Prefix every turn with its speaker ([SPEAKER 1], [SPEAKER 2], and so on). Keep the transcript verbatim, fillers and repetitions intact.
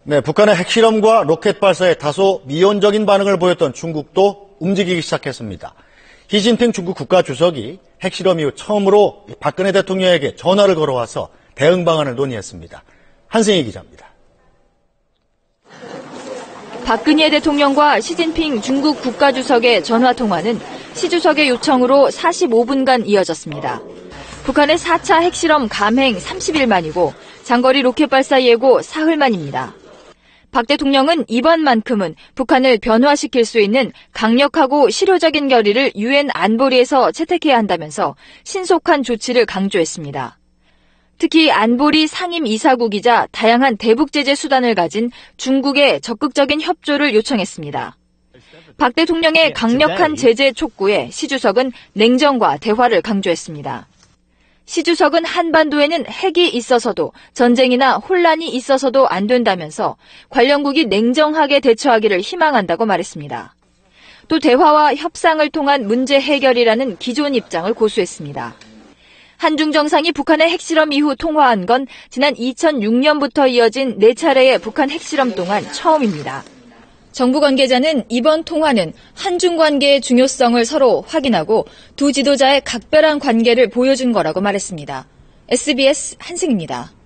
[SPEAKER 1] 네, 북한의 핵실험과 로켓 발사에 다소 미온적인 반응을 보였던 중국도 움직이기 시작했습니다. 시진핑 중국 국가주석이 핵실험 이후 처음으로 박근혜 대통령에게 전화를 걸어와서 대응 방안을 논의했습니다. 한승희 기자입니다.
[SPEAKER 2] 박근혜 대통령과 시진핑 중국 국가주석의 전화통화는 시 주석의 요청으로 사십오 분간 이어졌습니다. 북한의 사 차 핵실험 감행 삼십 일 만이고 장거리 로켓 발사 예고 사흘 만입니다. 박 대통령은 이번만큼은 북한을 변화시킬 수 있는 강력하고 실효적인 결의를 유엔 안보리에서 채택해야 한다면서 신속한 조치를 강조했습니다. 특히 안보리 상임 이사국이자 다양한 대북 제재 수단을 가진 중국의 적극적인 협조를 요청했습니다. 박 대통령의 강력한 제재 촉구에 시 주석은 냉정과 대화를 강조했습니다. 시 주석은 한반도에는 핵이 있어서도 전쟁이나 혼란이 있어서도 안 된다면서 관련국이 냉정하게 대처하기를 희망한다고 말했습니다. 또 대화와 협상을 통한 문제 해결이라는 기존 입장을 고수했습니다. 한중 정상이 북한의 핵실험 이후 통화한 건 지난 이천육 년부터 이어진 네 차례의 북한 핵실험 동안 처음입니다. 정부 관계자는 이번 통화는 한중 관계의 중요성을 서로 확인하고 두 지도자의 각별한 관계를 보여준 거라고 말했습니다. 에스비에스 한승입니다.